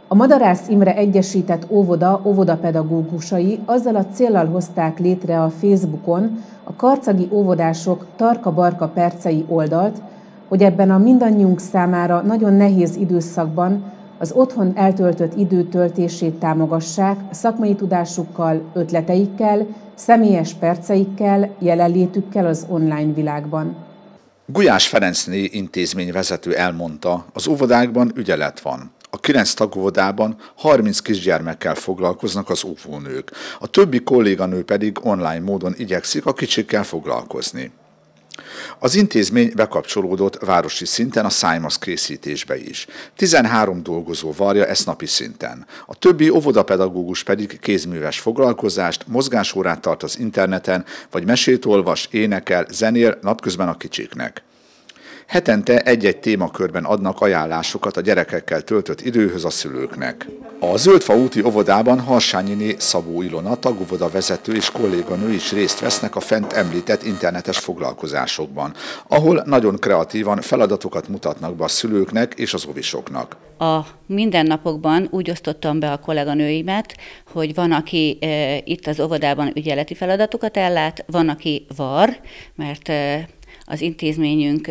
A Madarász Imre Egyesített Óvoda óvodapedagógusai azzal a céllal hozták létre a Facebookon a karcagi óvodások Tarka-Barka percei oldalt, hogy ebben a mindannyiunk számára nagyon nehéz időszakban az otthon eltöltött idő töltését támogassák szakmai tudásukkal, ötleteikkel, személyes perceikkel, jelenlétükkel az online világban. Gulyás Ferencné intézmény vezető elmondta, az óvodákban ügyelet van. A 9 tagóvodában 30 kisgyermekkel foglalkoznak az óvónők, a többi kolléganő pedig online módon igyekszik a kicsikkel foglalkozni. Az intézmény bekapcsolódott városi szinten a szájmaszk készítésbe is. 13 dolgozó varja ezt napi szinten. A többi óvodapedagógus pedig kézműves foglalkozást, mozgásórát tart az interneten, vagy mesét olvas, énekel, zenél napközben a kicsiknek. Hetente egy-egy témakörben adnak ajánlásokat a gyerekekkel töltött időhöz a szülőknek. A Zöldfa úti óvodában Harsányiné Szabó Ilona tagóvoda vezető és kolléganő is részt vesznek a fent említett internetes foglalkozásokban, ahol nagyon kreatívan feladatokat mutatnak be a szülőknek és az óvisoknak. A mindennapokban úgy osztottam be a kolléganőimet, hogy van, aki itt az óvodában ügyeleti feladatokat ellát, van, aki var, mert az intézményünk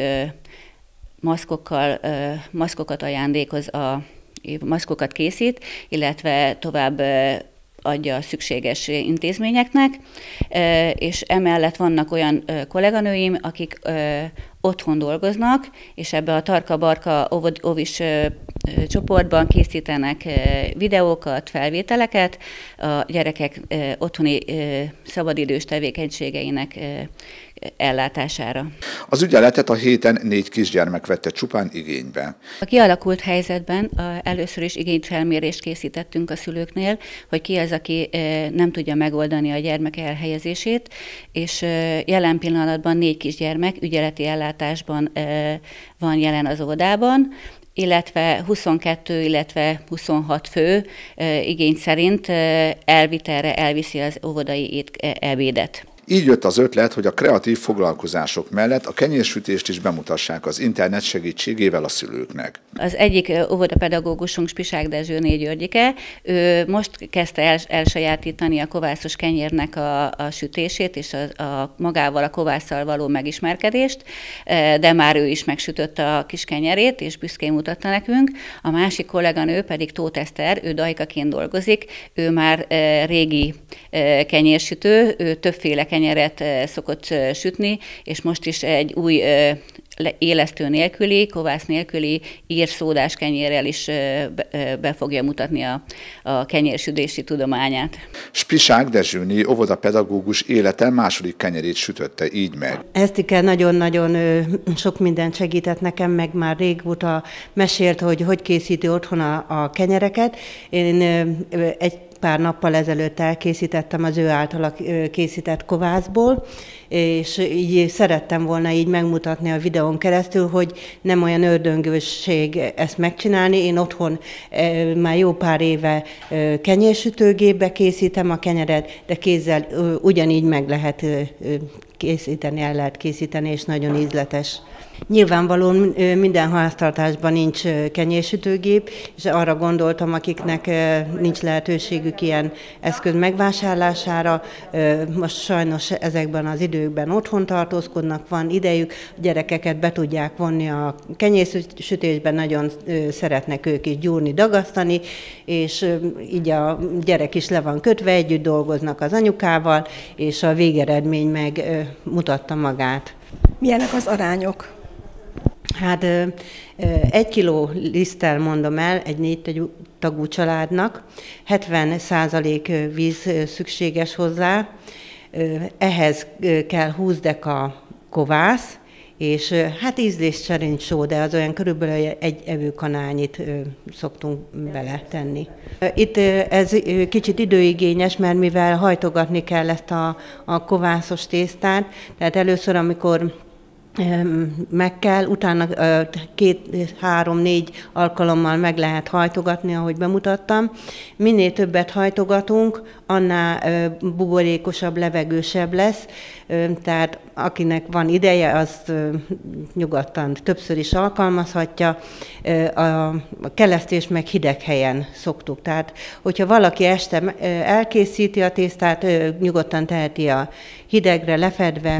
maszkokat ajándékoz, maszkokat készít, illetve tovább adja a szükséges intézményeknek, és emellett vannak olyan kolléganőim, akik otthon dolgoznak, és ebbe a Tarka-Barka óvis csoportban készítenek videókat, felvételeket a gyerekek otthoni szabadidős tevékenységeinek ellátására. Az ügyeletet a héten 4 kisgyermek vette csupán igénybe. A kialakult helyzetben először is igényfelmérést készítettünk a szülőknél, hogy ki az, aki nem tudja megoldani a gyermek elhelyezését, és jelen pillanatban 4 kisgyermek ügyeleti ellátásban van jelen az óvodában, illetve 22, illetve 26 fő igény szerint elvitelre elviszi az óvodai ebédet. Így jött az ötlet, hogy a kreatív foglalkozások mellett a kenyérsütést is bemutassák az internet segítségével a szülőknek. Az egyik óvodapedagógusunk, Spisák Dezsőné Györgyike, ő most kezdte elsajátítani a kovászos kenyérnek a sütését és magával a kovásszal való megismerkedést, de már ő is megsütötte a kis kenyerét, és büszkén mutatta nekünk. A másik kolléganő pedig Tóth Eszter, ő dajkaként dolgozik, ő már régi kenyérsütő, ő többféle kenyeret szokott sütni, és most is egy új élesztő nélküli, kovász nélküli írszódás kenyérrel is be fogja mutatni a kenyérsütési tudományát. Spisák Dezsőné óvodapedagógus élete második kenyerét sütötte így meg. Esztike nagyon-nagyon sok mindent segített nekem, meg már régóta mesélt, hogy készíti otthon a kenyereket. Én egy pár nappal ezelőtt elkészítettem az ő általa készített kovászból, és így szerettem volna így megmutatni a videón keresztül, hogy nem olyan ördöngősség ezt megcsinálni. Én otthon már jó pár éve kenyérsütőgépbe készítem a kenyeret, de kézzel ugyanígy meg lehet készíteni, el lehet készíteni, és nagyon ízletes. Nyilvánvalóan minden háztartásban nincs kenyérsütőgép, és arra gondoltam, akiknek nincs lehetőségük ilyen eszköz megvásárlására. Most sajnos ezekben az időkben otthon tartózkodnak, van idejük, a gyerekeket be tudják vonni a kenyérsütésben, nagyon szeretnek ők is gyúrni, dagasztani, és így a gyerek is le van kötve, együtt dolgoznak az anyukával, és a végeredmény meg mutatta magát. Milyenek az arányok? Hát 1 kiló liszttel mondom el egy 4 tagú családnak, 70% víz szükséges hozzá, ehhez kell 20 deka kovász, és hát ízlés szerint só, de az olyan körülbelül egy evőkanálnyit szoktunk bele tenni. Itt ez kicsit időigényes, mert mivel hajtogatni kell ezt a kovászos tésztát, tehát először, amikor meg kell, utána 2-3-4 alkalommal meg lehet hajtogatni, ahogy bemutattam. Minél többet hajtogatunk, annál buborékosabb, levegősebb lesz, tehát akinek van ideje, az nyugodtan többször is alkalmazhatja. A kelesztést meg hideg helyen szoktuk, tehát hogyha valaki este elkészíti a tésztát, nyugodtan teheti a hidegre, lefedve,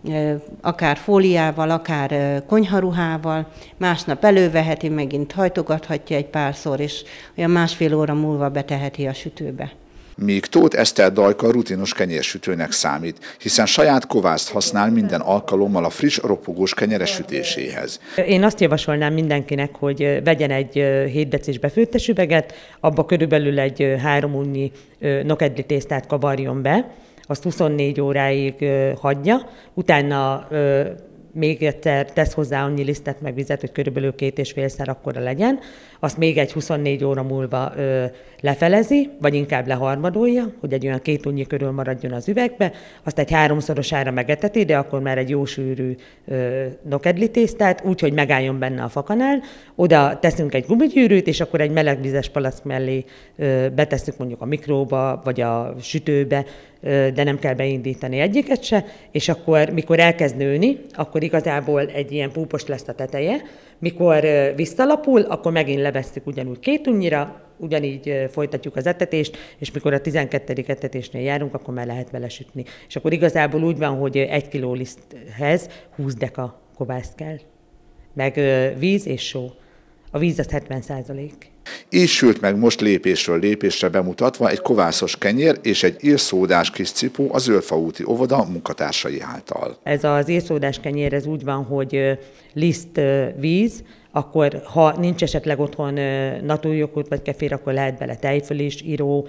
akár fóliával, akár konyharuhával, másnap előveheti, megint hajtogathatja egy párszor, és olyan másfél óra múlva beteheti a sütőbe. Míg Tóth Eszter Dajka rutinos kenyérsütőnek számít, hiszen saját kovászt használ minden alkalommal a friss, ropogós kenyere sütéséhez. Én azt javasolnám mindenkinek, hogy vegyen egy 7 decis befőttes üveget, abba körülbelül egy 3 unyi nokedli tésztát kavarjon be, azt 24 óráig hagyja, utána még egyszer tesz hozzá annyi lisztet meg vizet, hogy körülbelül 2,5-szer akkora legyen, azt még egy 24 óra múlva lefelezi, vagy inkább leharmadolja, hogy egy olyan 2 unnyi körül maradjon az üvegbe, azt egy 3-szorosára megeteti, de akkor már egy jó sűrű nokedli tésztát, úgyhogy megálljon benne a fakanál, oda teszünk egy gumigyűrűt, és akkor egy melegvizes palack mellé betesszük mondjuk a mikróba, vagy a sütőbe, de nem kell beindítani egyiket se, és akkor, mikor elkezd nőni, akkor igazából egy ilyen púpos lesz a teteje, mikor visszalapul, akkor megint levesszük ugyanúgy 2 unnyira, ugyanígy folytatjuk az etetést, és mikor a 12. etetésnél járunk, akkor már lehet vele sütni. És akkor igazából úgy van, hogy 1 kiló liszthez 20 deka kovász kell, meg víz és só. A víz az 70%. Így sült meg most lépésről lépésre bemutatva egy kovászos kenyér és egy írszódás kis cipó a Zöldfaúti óvoda munkatársai által. Ez az írszódás kenyér, ez úgy van, hogy liszt, víz, akkor ha nincs esetleg otthon naturjoghurt vagy kefir, akkor lehet bele tejföl is, író,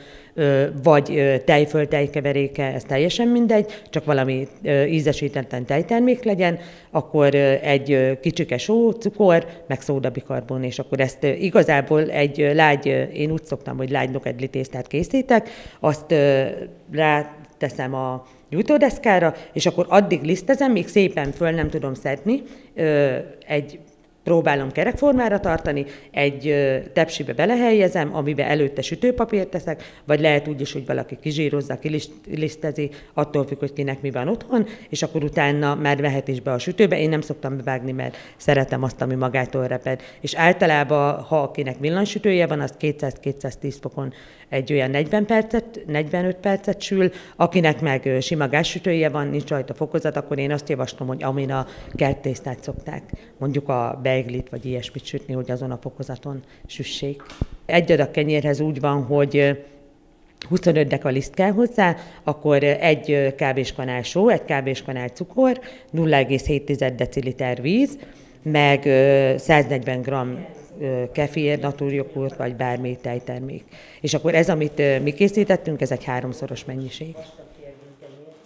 vagy tejföl, tejkeveréke, ez teljesen mindegy, csak valami ízesítetlen tejtermék legyen, akkor egy kicsike só, cukor, meg szódabikarbon, és akkor ezt igazából egy lágy, én úgy szoktam, hogy lágy nokedli tésztát készítek, azt ráteszem a gyújtódeszkára, és akkor addig lisztezem, míg szépen föl nem tudom szedni, próbálom kerekformára tartani, egy tepsibe belehelyezem, amiben előtte sütőpapírt teszek, vagy lehet úgy is, hogy valaki kizsírozza, kilisztezi, attól függ, hogy kinek mi van otthon, és akkor utána már vehet is be a sütőbe. Én nem szoktam bevágni, mert szeretem azt, ami magától reped. És általában, ha akinek villanysütője van, az 200-210 fokon egy olyan 45 percet sül, akinek meg sima gázsütője van, nincs rajta fokozat, akkor én azt javaslom, hogy amin a kerttésztát szokták, mondjuk a beiglit vagy ilyesmit sütni, hogy azon a fokozaton süssék. Egy adag kenyérhez úgy van, hogy 25 deka liszt kell hozzá, akkor egy kávéskanál só, egy kávéskanál cukor, 0,7 deciliter víz, meg 140 g kefir, naturjoghurt vagy bármi tejtermék. És akkor ez, amit mi készítettünk, ez egy 3-szoros mennyiség.